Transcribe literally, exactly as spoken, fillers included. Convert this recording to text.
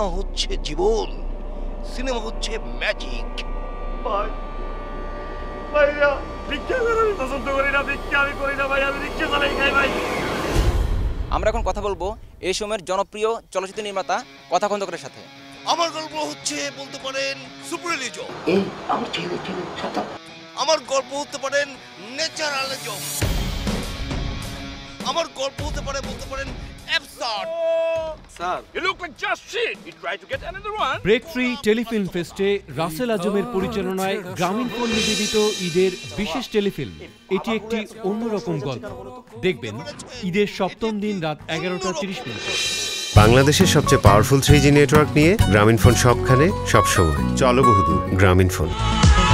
হচ্ছে জীবন, সিনেমা হচ্ছে ম্যাজিক। ভাই ভাইয়া ভিক্ষা করে আমি পছন্দ করি না, ভিক্ষা আমি করি না ভাই, আমি রিক্সা চালাই খাই ভাই। আমরা এখন কথা বলবো এই সময়ের জনপ্রিয় চলচ্চিত্র নির্মাতা কথা খন্দকারের সাথে। আমার গল্প হচ্ছে বলতে পারেন সুপাররিয়ালিজম, এই আমার ছেলে ছেলে ছাতা। আমার গল্প হতে পারেন ন্যাচারালিজম, আমার গল্প হতে পারে বলতে পারেন absurd. Sir you look like just shit, you try to get another one. Break free telefilm ফেস্টে রাসেল আজমের পরিচালনায় গ্রামীণফোন নিবেদিত ঈদের বিশেষ টেলিফিল্ম। এটি একটি অন্যরকম গল্প। দেখবেন ঈদের সপ্তম দিন রাত এগারোটা তিরিশ মিনিট। বাংলাদেশের সবচেয়ে পাওয়ারফুল থ্রি জি নেটওয়ার্ক নিয়ে গ্রামীণফোন সবখানে সবসময়। চলো বহুদূর গ্রামীণফোন।